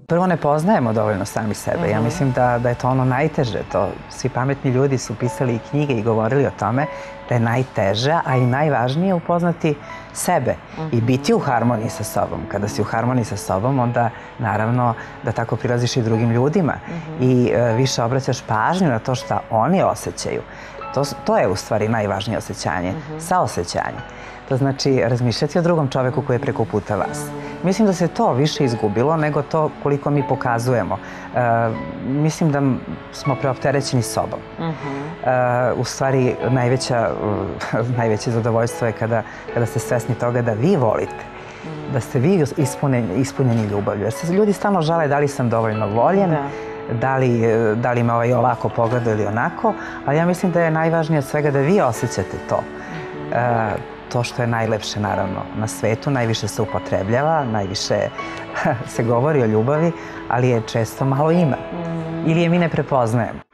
Prvo, ne poznajemo dovoljno sami sebe. Ja mislim da je to ono najteže. Svi pametni ljudi su pisali i knjige i govorili o tome da je najteže, a i najvažnije upoznati sebe i biti u harmoniji sa sobom. Kada si u harmoniji sa sobom, onda naravno da tako prilaziš i drugim ljudima i više obraćaš pažnju na to šta oni osjećaju. To je u stvari najvažnije osjećanje, saosećanje. To znači razmišljati o drugom čoveku koji je preko puta vas. Mislim da se to više izgubilo nego to koliko mi pokazujemo. Mislim da smo preopterećeni sobom. U stvari, najveće zadovoljstvo je kada ste svesni toga da vi volite, da ste vi ispunjeni ljubavlju. Jer se ljudi stalno žale da li sam dovoljno voljen, da li me ovaj ovako pogleda ili onako, ali ja mislim da je najvažnije od svega da vi osjećate to. To što je najlepše, naravno, na svetu, najviše se upotrebljava, najviše se govori o ljubavi, ali je često malo ima. Ili je mi ne prepoznajemo.